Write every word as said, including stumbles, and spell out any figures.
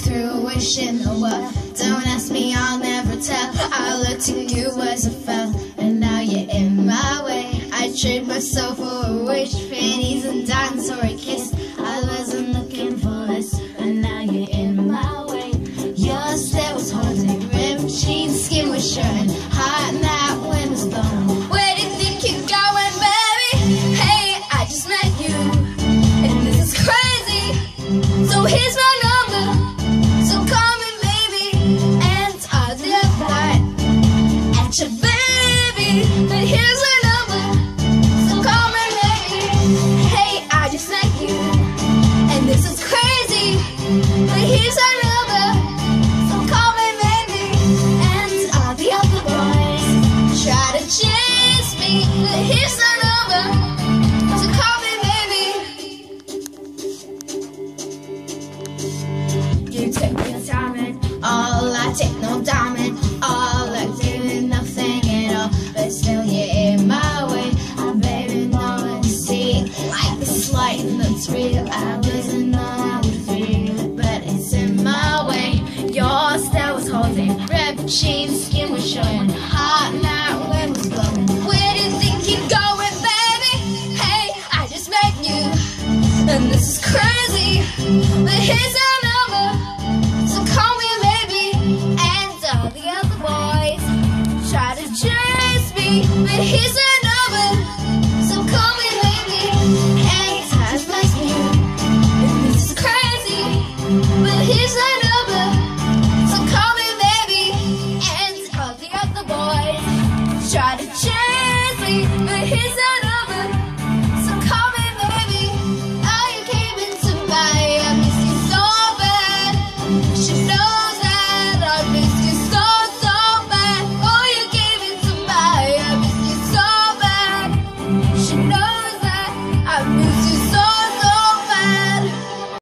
through, wishing the world. Don't ask me, I'll never tell. I looked to you as I fell, and now you're in my way. I trade myself for a wish, pennies and dimes or a kiss. I wasn't looking for this, and now you're in my way. Your stare was haunting, ripped jeans, skin was showing, heart and that wind was blowing. Where do you think you're going, baby? Hey, I just met you, and this is crazy. So here's my number, so call me baby, and I'll do that at your baby. But here's my number, so call me baby. Hey, I just met you, and this is crazy. But here's my number, so call me baby, and all the other boys try to chase me. But here's my number, so call me baby. You take me diamond, all I take no diamond, all I do is nothing at all, but still you're in my way. I baby know it's see, like this light that's real. I wasn't know how to feel, but it's in my way. Your style was holding, ripped jeans, skin was showing, hot night wind was blowing. Where do you think you're going, baby? Hey, I just met you, and this is crazy. But here's our number, so call me baby, and all the other boys try to chase me. But here's our number, so call me baby, and I just met you, and this is crazy. But